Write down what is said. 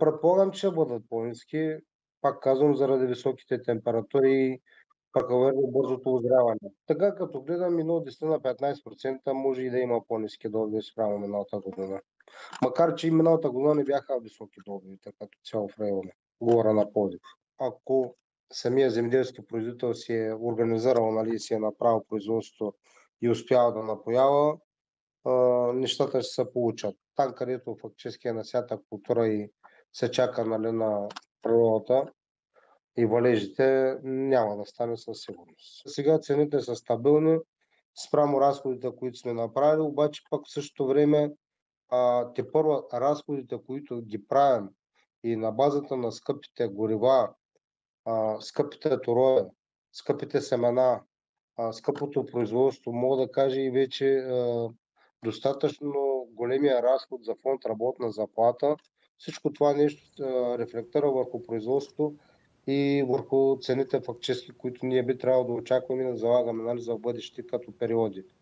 Предполагам, че ще бъдат по-ниски. Пак казвам, заради високите температури и прекалено бързото озряване. Така като гледам минало 10 на 15% може и да има по-ниски добиви спрямо миналата година. Макар че и миналата година не бяха високи добивите като цяло в района. Говоря на Пловдив. Ако самия земеделски производител си е организирал, нали, си е направил производството и успява да напоява, нещата ще се получат. Там, където фактически е насята култура и се чака, нали, на природата и валежите, няма да стане със сигурност. Сега цените са стабилни спрямо разходите, които сме направили, обаче пък в същото време тепърва разходите, които ги правим и на базата на скъпите горива, скъпите торове, скъпите семена, скъпото производство, мога да кажа и вече достатъчно големия разход за фонд работна заплата. Всичко това нещо рефлектира върху производството и върху цените фактически, които ние би трябвало да очакваме и да залагаме, нали, за бъдеще като периоди.